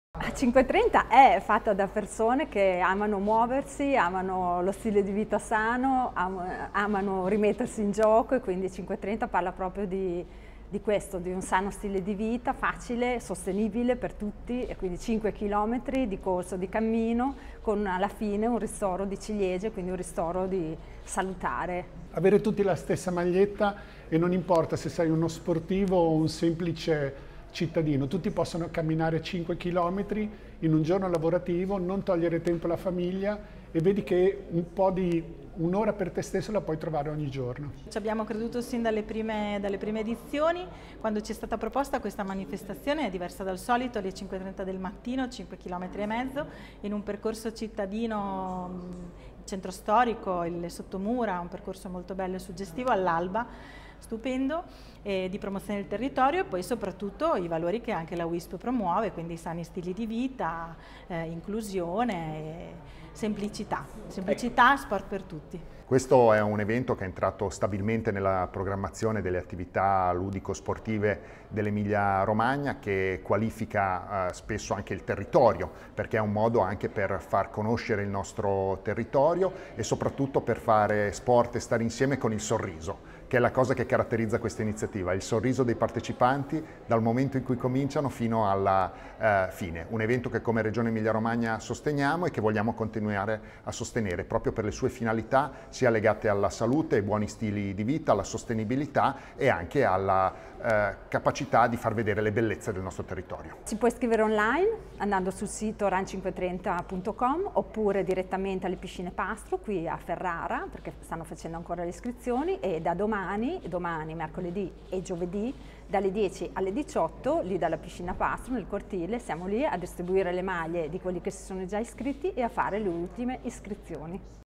A 530 è fatta da persone che amano muoversi, amano lo stile di vita sano, amano rimettersi in gioco, e quindi 530 parla proprio di questo, di un sano stile di vita facile, sostenibile per tutti, e quindi 5 km di corso, di cammino, con alla fine un ristoro di ciliegie, quindi un ristoro salutare. Avere tutti la stessa maglietta, e non importa se sei uno sportivo o un semplice cittadino, tutti possono camminare 5 km in un giorno lavorativo, non togliere tempo alla famiglia, e vedi che un'ora per te stesso la puoi trovare ogni giorno. Ci abbiamo creduto sin dalle prime edizioni. Quando ci è stata proposta questa manifestazione, è diversa dal solito, alle 5:30 del mattino, 5,5 km, in un percorso cittadino in centro storico, il Sottomura, un percorso molto bello e suggestivo, all'alba, stupendo, di promozione del territorio, e poi soprattutto i valori che anche la WISP promuove, quindi sani stili di vita, inclusione, semplicità, sport per tutti. Questo è un evento che è entrato stabilmente nella programmazione delle attività ludico-sportive dell'Emilia Romagna, che qualifica spesso anche il territorio, perché è un modo anche per far conoscere il nostro territorio e soprattutto per fare sport e stare insieme con il sorriso, che è la cosa che caratterizza questa iniziativa, il sorriso dei partecipanti dal momento in cui cominciano fino alla fine. Un evento che come Regione Emilia Romagna sosteniamo e che vogliamo continuare a sostenere proprio per le sue finalità, sia legate alla salute, ai buoni stili di vita, alla sostenibilità e anche alla capacità di far vedere le bellezze del nostro territorio. Si può iscrivere online andando sul sito run530.com, oppure direttamente alle piscine Pastro qui a Ferrara, perché stanno facendo ancora le iscrizioni, e da domani, mercoledì e giovedì, dalle 10 alle 18, lì dalla piscina Pastro nel cortile, siamo lì a distribuire le maglie di quelli che si sono già iscritti e a fare le ultime iscrizioni.